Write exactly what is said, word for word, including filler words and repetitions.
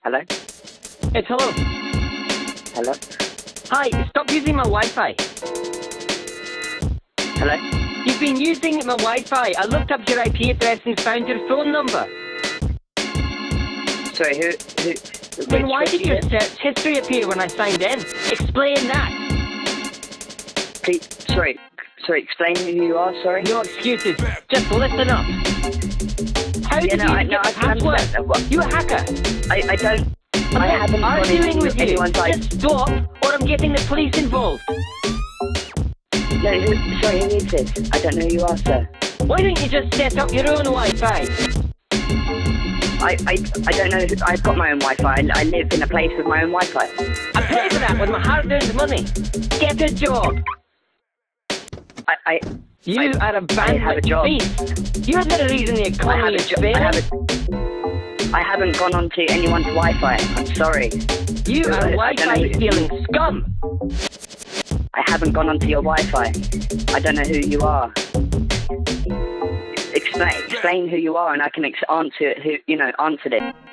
Hello? Yes, hello. Hello? Hi, stop using my Wi-Fi. Hello? You've been using my Wi-Fi. I looked up your I P address and found your phone number. Sorry, who... who Then which- why which did your is it? search history appear when I signed in? Explain that. Please, sorry. Sorry, explain who you are, sorry? No excuses. Just listen up. How Yeah, did no, you I- even no, get I the can password? understand. What- You a hacker? I, I don't... I'm I not haven't gone arguing into with you. anyone's I- Just stop, or I'm getting the police involved. No, who, sorry, who is this? I don't know who you are, sir. Why don't you just set up your own Wi-Fi? I, I, I don't know. Who, I've got my own Wi-Fi. I, I live in a place with my own Wi-Fi. I pay for that with my hard-earned money. Get a job. I, I, You I- are a I have a bandit job. thief. You're the reason the I have economy a is job. I have failing. a, I haven't gone onto anyone's Wi-Fi. I'm sorry. You I- are I don't know Wi-Fi who- stealing scum. I haven't gone onto your Wi-Fi. I don't know who you are. Explain, explain who you are, and I can ex- answer who you know answer it.